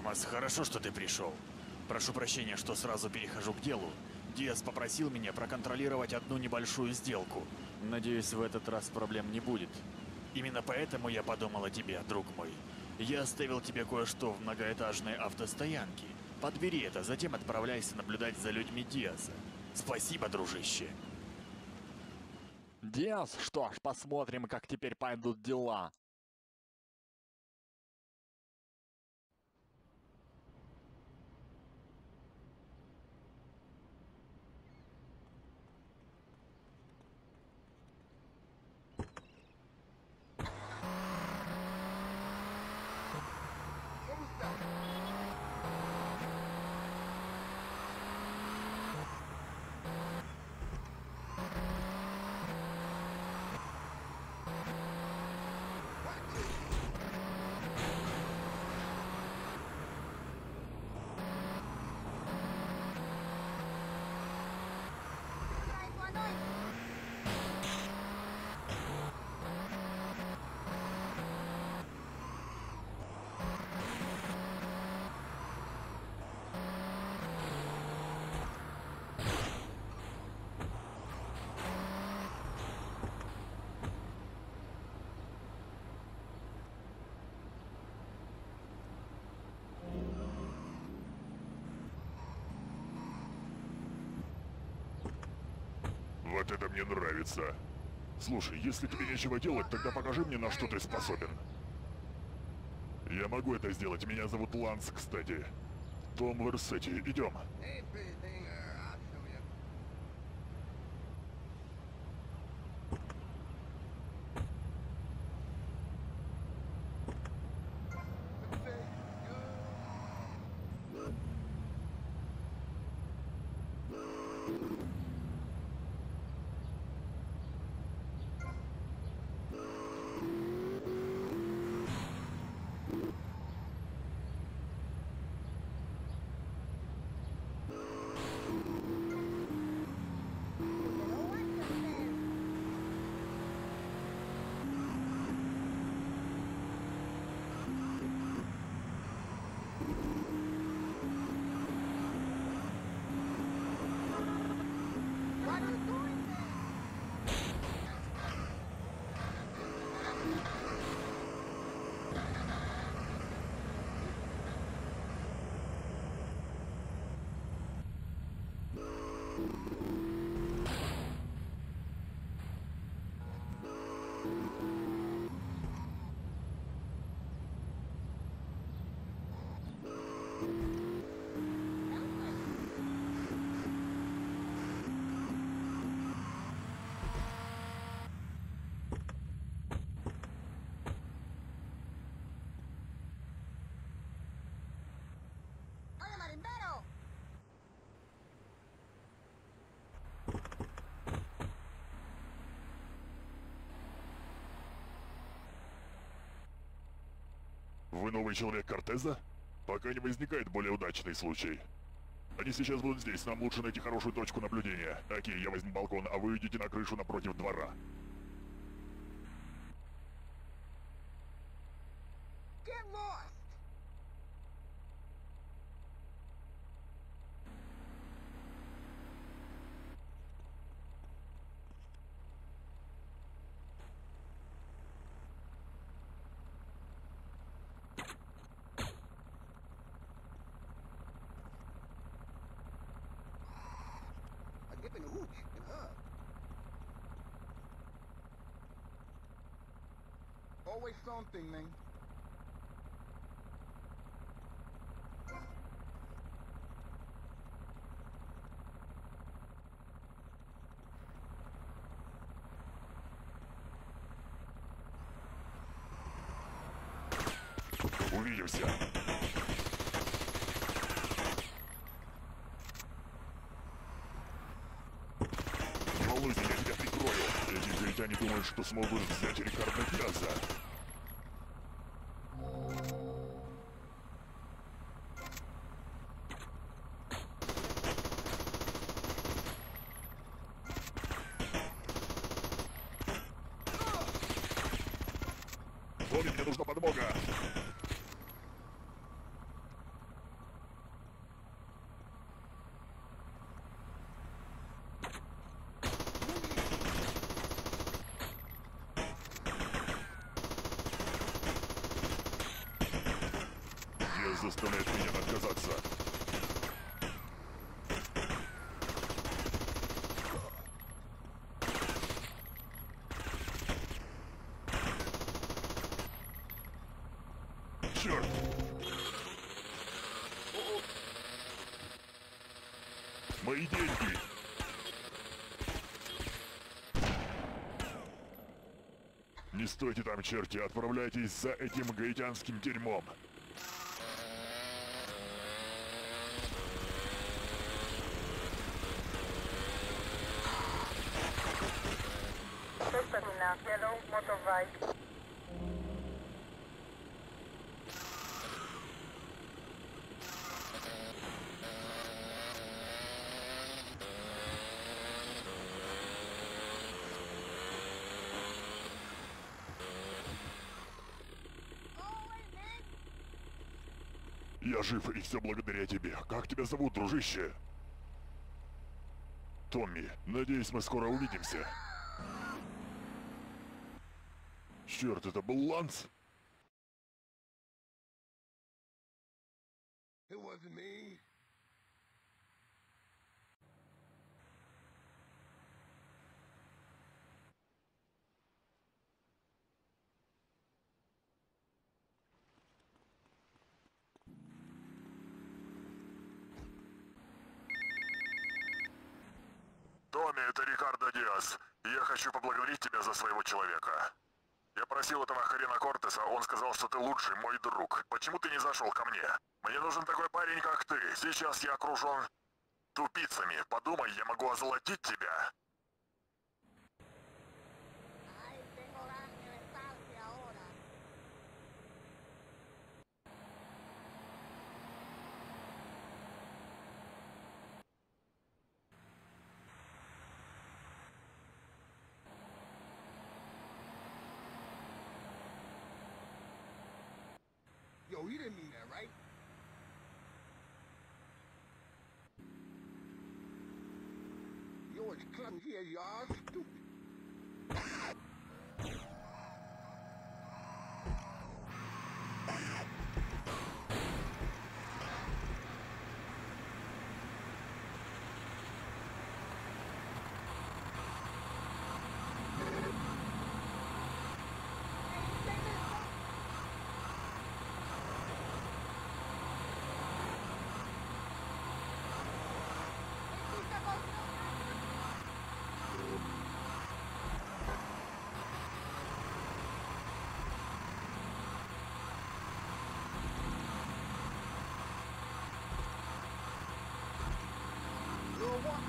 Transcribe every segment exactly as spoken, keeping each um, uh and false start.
Томас, хорошо, что ты пришел. Прошу прощения, что сразу перехожу к делу. Диас попросил меня проконтролировать одну небольшую сделку. Надеюсь, в этот раз проблем не будет. Именно поэтому я подумал о тебе, друг мой. Я оставил тебе кое-что в многоэтажной автостоянке. Подбери это, затем отправляйся наблюдать за людьми Диаса. Спасибо, дружище. Диас, что ж, посмотрим, как теперь пойдут дела. Вот это мне нравится. Слушай, если тебе нечего делать, тогда покажи мне, на что ты способен. Я могу это сделать. Меня зовут Ланс, кстати. Том Версетти. Идем. Вы новый человек Кортеза? Пока не возникает более удачный случай. Они сейчас будут здесь, нам лучше найти хорошую точку наблюдения. Окей, я возьму балкон, а вы идите на крышу напротив двора. Get lost! A dip in the hooch and hug. Always something, man. Увидимся. Не волнуйся, я тебя прикрою. Эти израильтяне думают, что смогут взять Рикардо Диаза. Тони, мне нужна подмога. заставляет меня отказаться. Черт! Мои деньги! Не стойте там, черти, отправляйтесь за этим гаитянским дерьмом. Termina, yellow motorbike. Я жив, и все благодаря тебе. Как тебя зовут, дружище? Томми, надеюсь, мы скоро увидимся. Черт, это был Ланс? It wasn't me. Томми, это Рикардо Диас. Я хочу поблагодарить тебя за своего человека. Я просил этого хрена Кортеса, он сказал, что ты лучший мой друг. Почему ты не зашел ко мне? Мне нужен такой парень, как ты. Сейчас я окружен тупицами. Подумай, я могу озолотить тебя. Ay, tengo ganas de besarte ahora. Yo, you didn't mean that, right? You're as clumsy as you are stupid. You're walking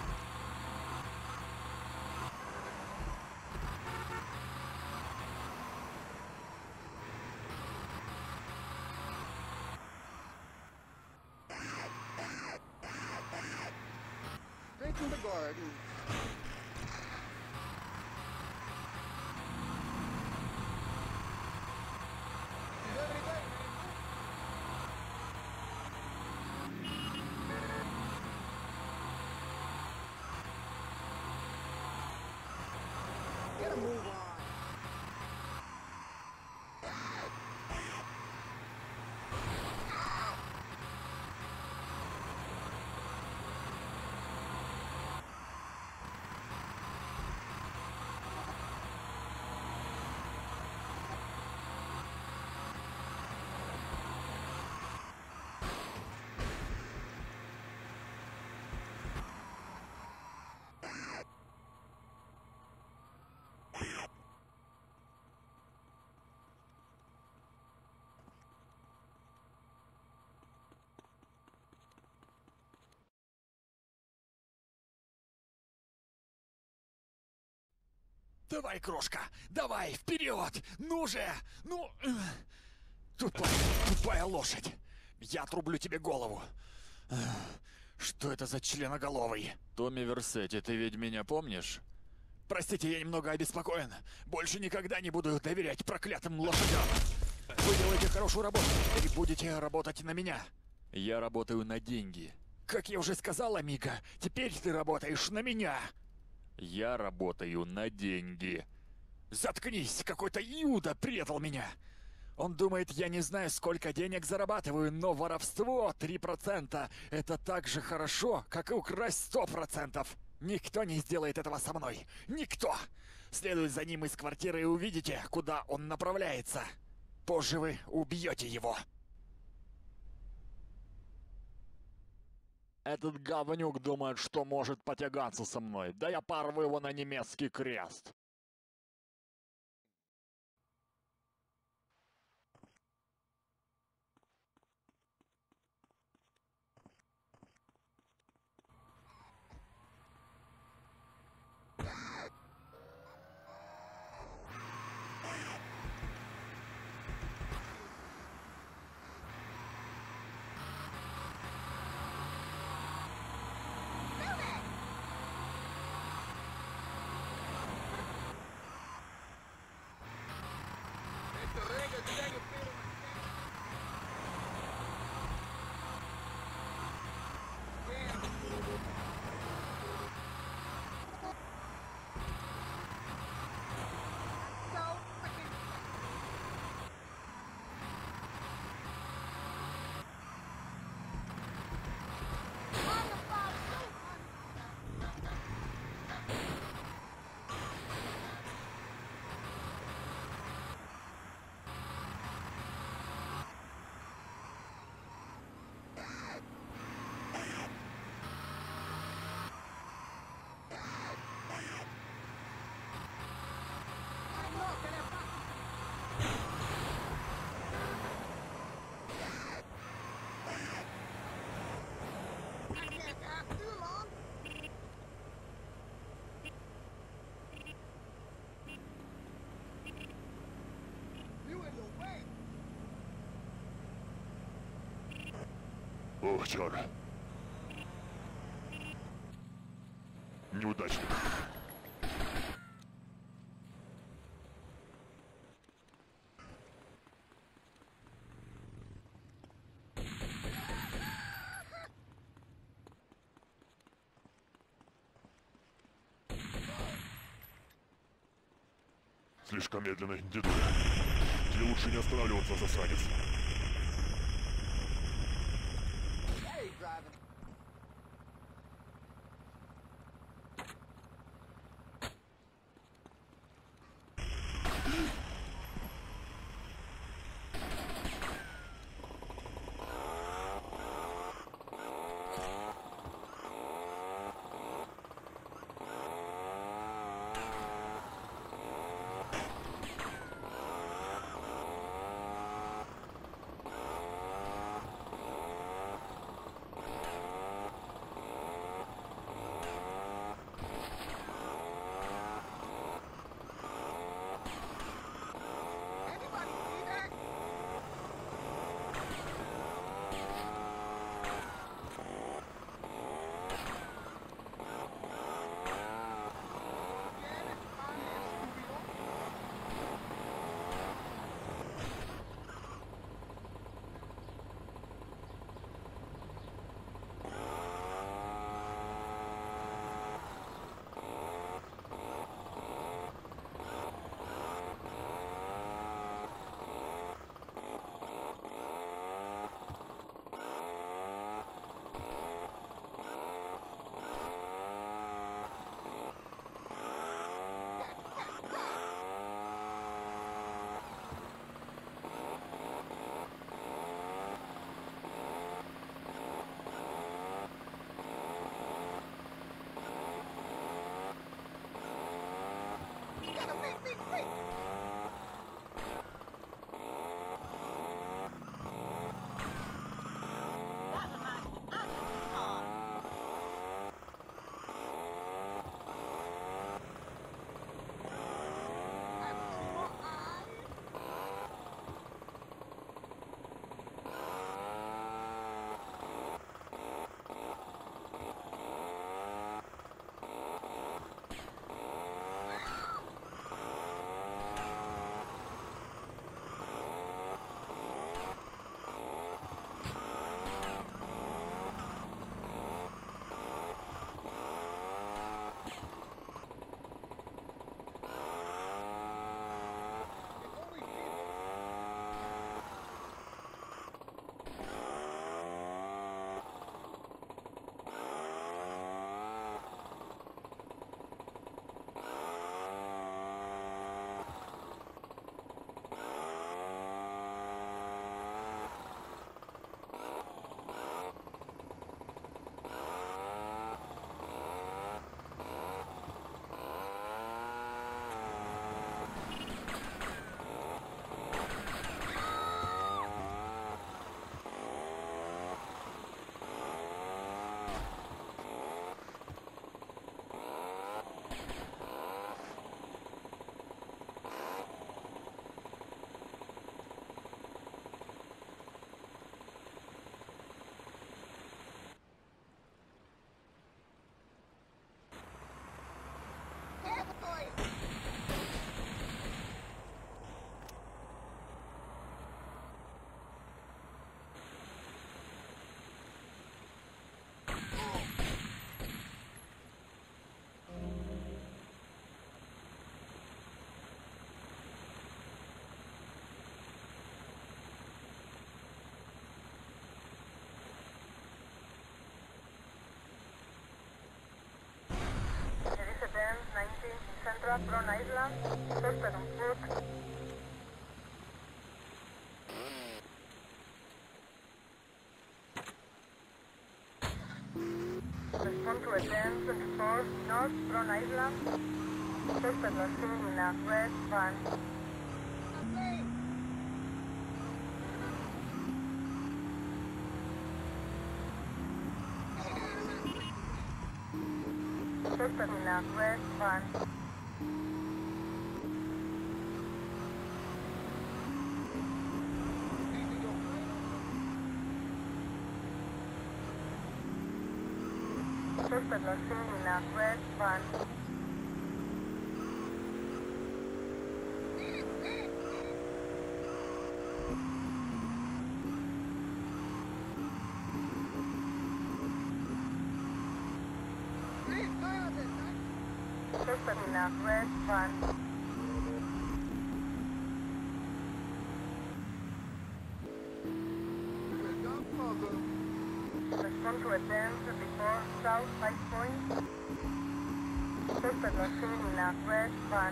straight to the garden. Get a move on. Давай, крошка, давай, вперед! Ну же! Ну... э, Тупая, тупая лошадь! Я отрублю тебе голову! Э, Что это за членоголовый? Томми Версетти, ты ведь меня помнишь? Простите, я немного обеспокоен. Больше никогда не буду доверять проклятым лошадям. Вы делаете хорошую работу, теперь будете работать на меня. Я работаю на деньги. Как я уже сказал, Амиго, теперь ты работаешь на меня. Я работаю на деньги. Заткнись, какой-то Иуда предал меня. Он думает, я не знаю, сколько денег зарабатываю, но воровство три процента — это так же хорошо, как и украсть сто процентов. Никто не сделает этого со мной. Никто! Следуйте за ним из квартиры и увидите, куда он направляется. Позже вы убьете его. Этот говнюк думает, что может потягаться со мной. Да я порву его на немецкий крест. So freaking. On the ball, shoot! Ay, no, ¿qué le pasa? I can't ask too long. You in the way. Ох, чёрт. Неудачно. Слишком медленно, дедуля. Тебе лучше не останавливаться, засранец. Hey, driving. Anybody see that? Yeah, it's fine, it's Scooby-Doo. You gotta make me quick. Isla, suspect on foot. Respond to a ten twenty-four North Ron Island. Suspect was seen in a red van. Suspect in a red van. Suspect was seen in a red van. Suspect in a red van. Respond to a ten twenty-four South High Point. Suspect was seen in a red van.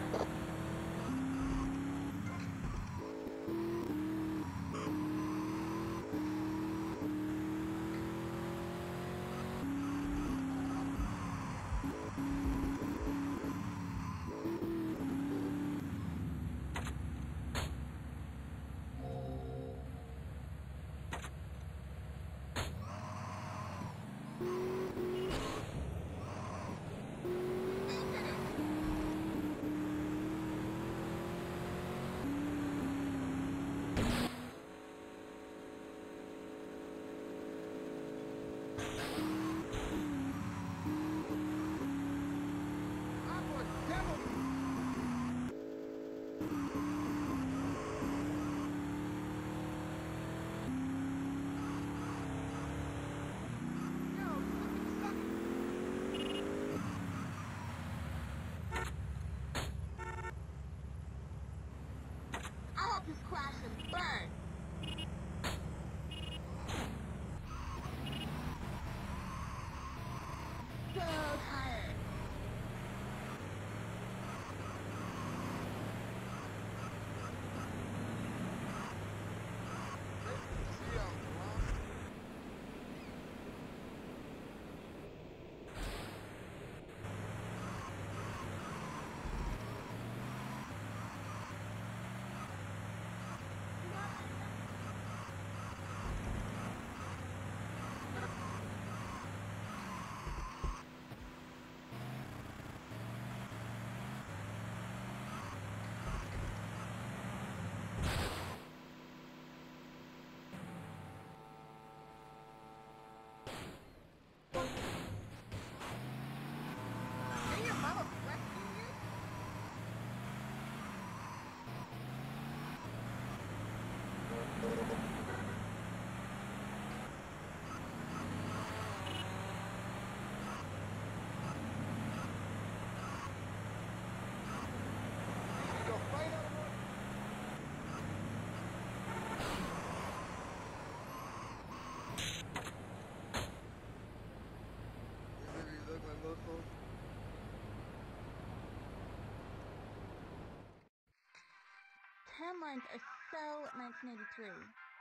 Timelines are so nineteen eighty-three.